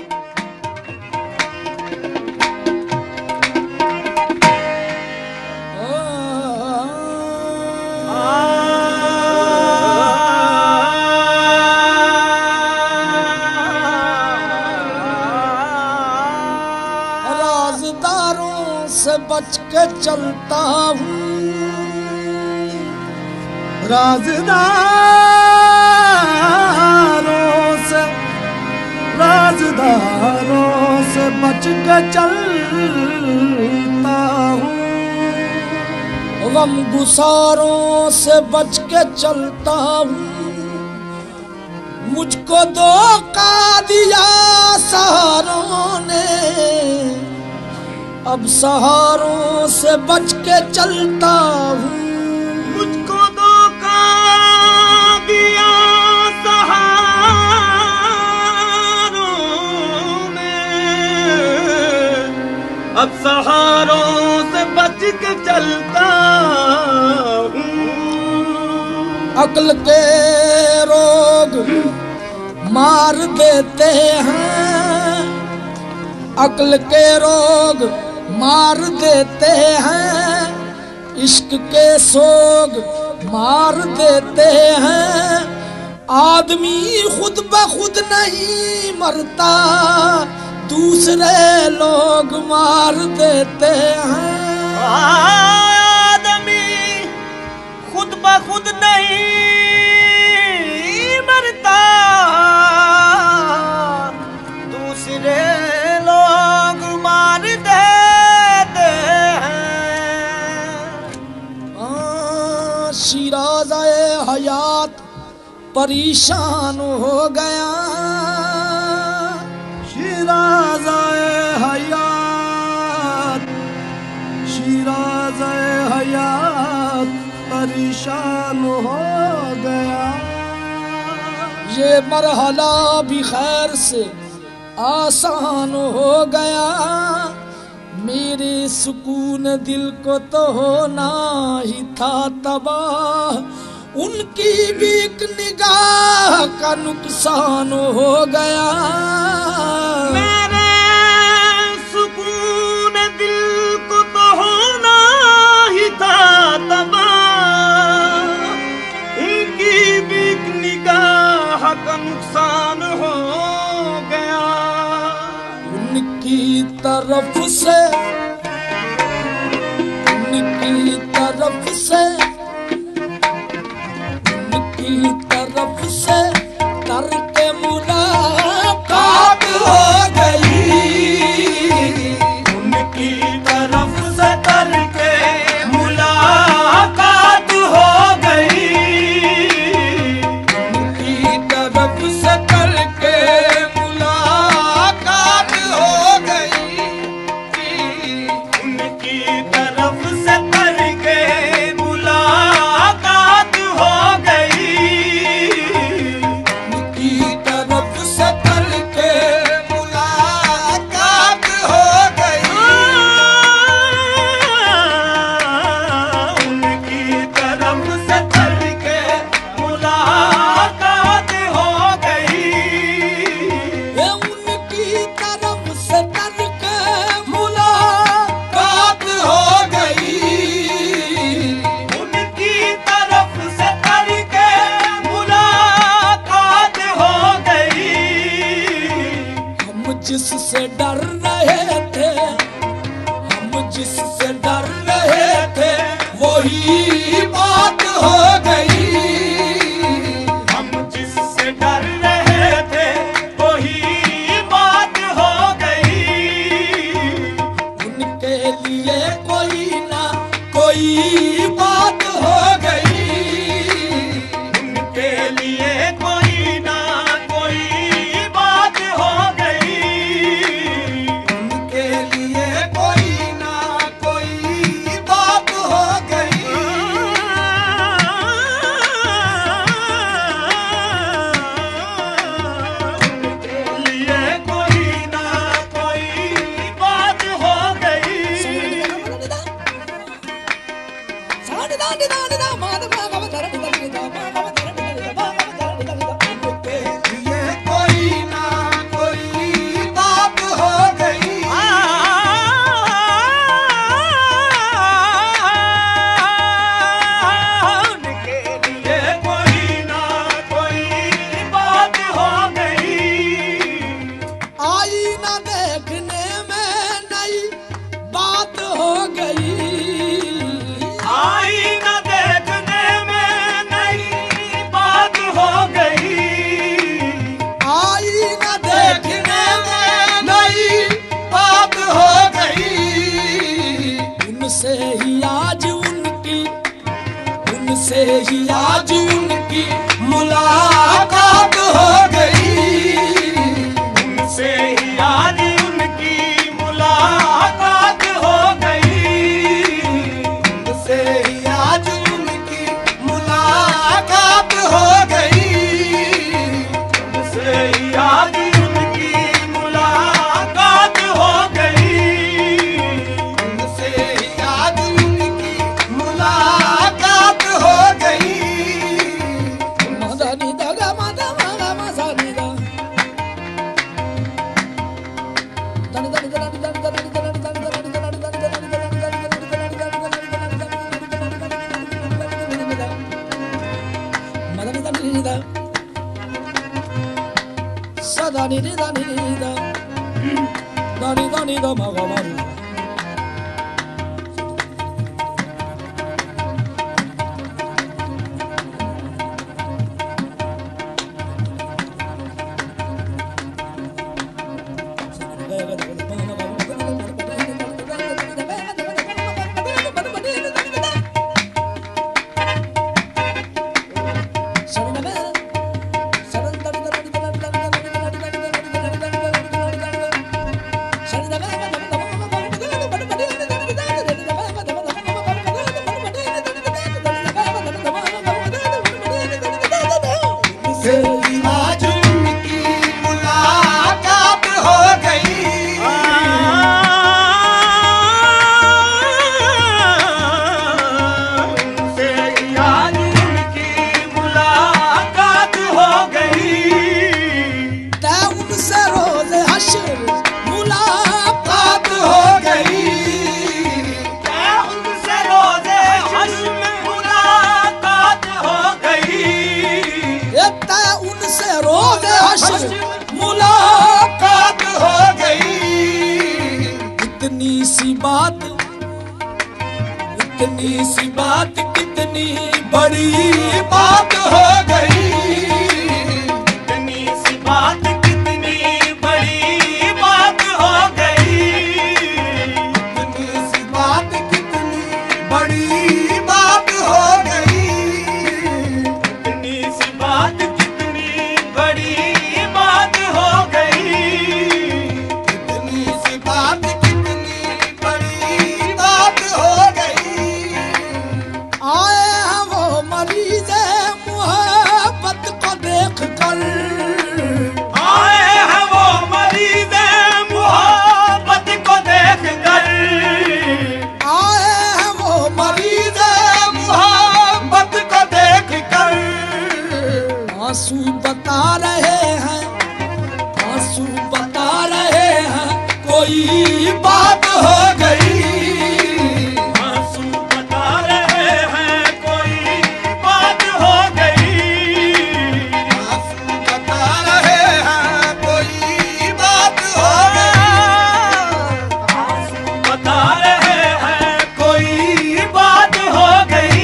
बच के चलता हूँ, राज़दारों से बच के चलता हूँ, गम गुसारों से बच के चलता हूँ। मुझको धोखा दिया सहारों ने, अब सहारों से बच के चलता हूँ। मुझको धोखा दिया सहारों ने, अब सहारों से बच के चलता हूँ। अक्ल के रोग मार देते हैं, अक्ल के रोग मार देते हैं, इश्क के सोग मार देते हैं। आदमी खुद ब खुद नहीं मरता, दूसरे लोग मार देते हैं। आदमी खुद ब खुद नहीं मरता, दूसरे लोग मार देते हैं। शिराज़े हयात परेशान हो गया, शिराज़े हयात, शिराज़े हयात परेशान हो गया। ये मरहला भी खैर से आसान हो गया, मेरे सुकून दिल को तो होना ही था तबाह। उनकी भी एक निगाह का नुकसान हो गया, मेरे सुकून दिल को तो होना ही था तबाह। उनकी भी एक निगाह का नुकसान हो गया। उनकी तरफ से, उनकी तरफ से, उनकी तरफ से तरके मुलाकात हो गई, उनकी तरफ से तरके मुलाकात हो गई, उनकी तरफ से तरके मुलाकात हो गई, उनकी तरफ से तरके मुलाकात हो गई, उनकी तरफ से तरके मुलाकात हो गई। उनकी तरफ से तरके मुलाकात हो गई, उनकी तरफ से तरके मुलाकात हो गई, उनकी तरफ से तरके मुलाकात हो गई। हम जिससे डर रहे थे, हम जिससे डर रहे थे, वही बात हो गई, हम जिससे डर रहे थे वही बात हो गई। उनके लिए कोई ना कोई बात हो गई, उनके लिए कोई ना कोई बात हो गई, उनके लिए कोई ना कोई बात हो गई। उनके लिए कोई ना कोई बात हो गई। उनके लिए कोई ना कोई उनसे ही आज उनकी मुलाकात हो गई। उनसे ही आज उनकी मुलाकात हो गई। उनसे ही आज उनकी मुलाकात हो गई। उनसे ही आज उनकी मुलाकात हो गई। उनसे ही आज उनकी मुलाकात हो गई। मदनी दगा मदा मगा मसानी दा दनी दनी दनी दनी दनी दनी दनी मदनी दनी दा सदा नी दा नी दा दनी दनी दा मगा मगा मुलाकात हो गई। इतनी सी बात कितनी बड़ी बात हो गई। इतनी सी बात कितनी बड़ी बात हो गई। इतनी सी बात कितनी बड़ी बात हो गई। इतनी सी बात कितनी बड़ी बात हो गई। इतनी सी बात कितनी बड़ी बात हो गई। आए हैं वो मरीज़ मुहब्बत को देख कर। आए हैं वो मरीज़ मुहब्बत को देख कर। आए हैं वो मरीज़ मुहब्बत को देख कर। आंसू बता रहे हैं, आंसू बता रहे हैं, कोई बात हो गई। आंसू बता रहे हैं कोई बात हो गई। आंसू बता रहे हैं, कोई बात हो गई। आंसू बता रहे हैं कोई बात हो गई।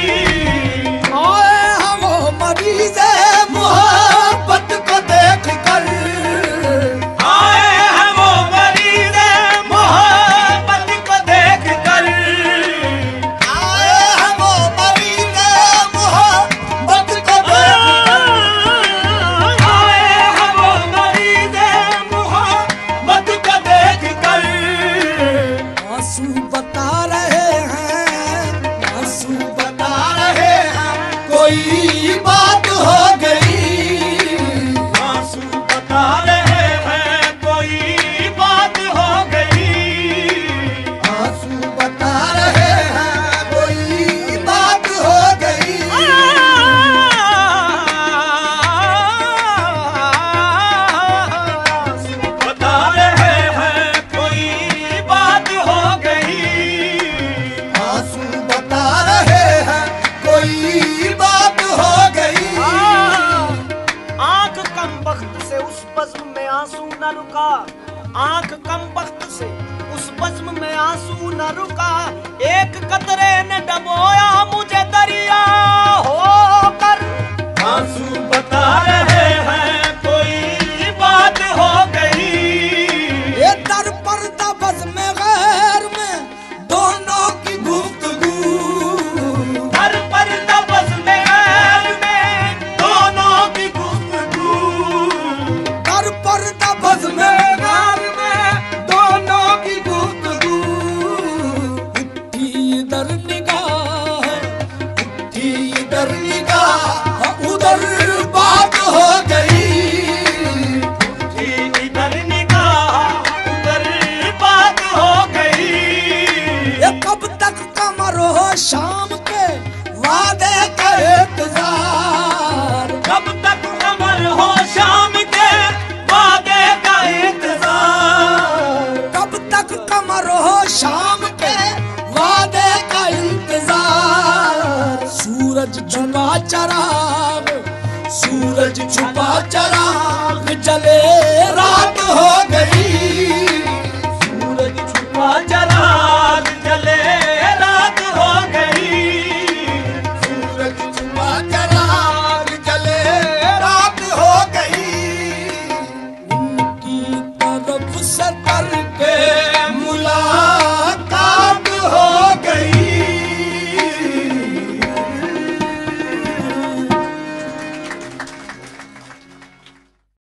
आए हैं वो मरीज़ मुहब्बत को देख कर। आए हैं वो मरीज़ मुहब्बत को देख कर। आए हैं वो मरीज़ मुहब्बत को देख कर। आए हैं वो मरीज़ मुहब्बत को देख कर। आंसू बता रहे हैं, आंसू बता रहे हैं, कोई बात हो गई। आंसू बता रहे हैं कोई बात हो गई। आंसू बता रहे हैं, कोई बात हो गई। आंसू बता रहे हैं कोई बात हो गई। आंसू बता रहे हैं, कोई बात हो गई। आंख कम बख्त से उस बज़्म में आंसू न रुका। आंख कम बख्त से उस बज़्म में आंसू न रुका। एक कतरे ने डबोया मुझे दरिया होकर। आंसू बता रहे हैं कोई बात हो गई। ये दर पर्दा बज़्म गैर में दोनों शाम के वादे का इंतजार। सूरज छुपा चराग, सूरज छुपा चराग,